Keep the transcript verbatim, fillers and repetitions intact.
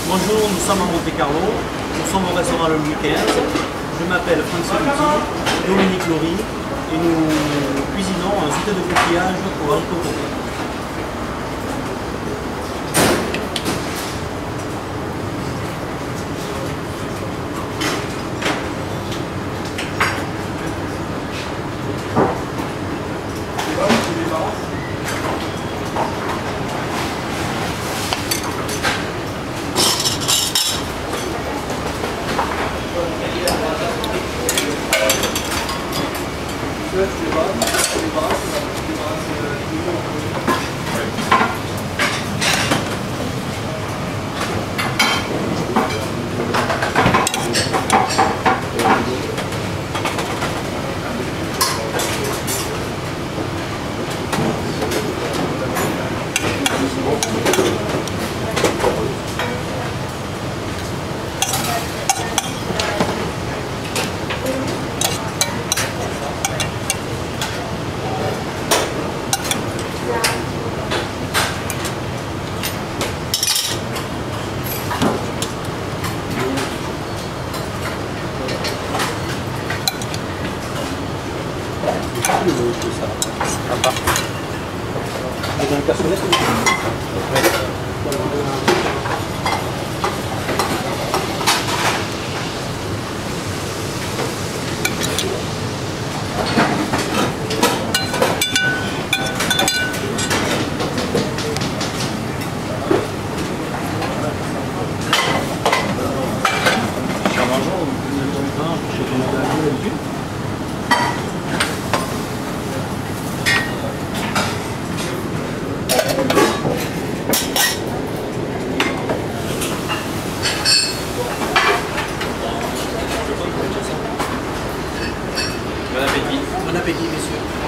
Bonjour, nous sommes à Monte Carlo, nous sommes au restaurant le Louis quinze. Je m'appelle Francis Lutti, Dominique Laurie et nous cuisinons un sauté de coquillage au haricot coco. Apa? Dengan kasurnya tuh. Bon appétit. Bon appétit, messieurs.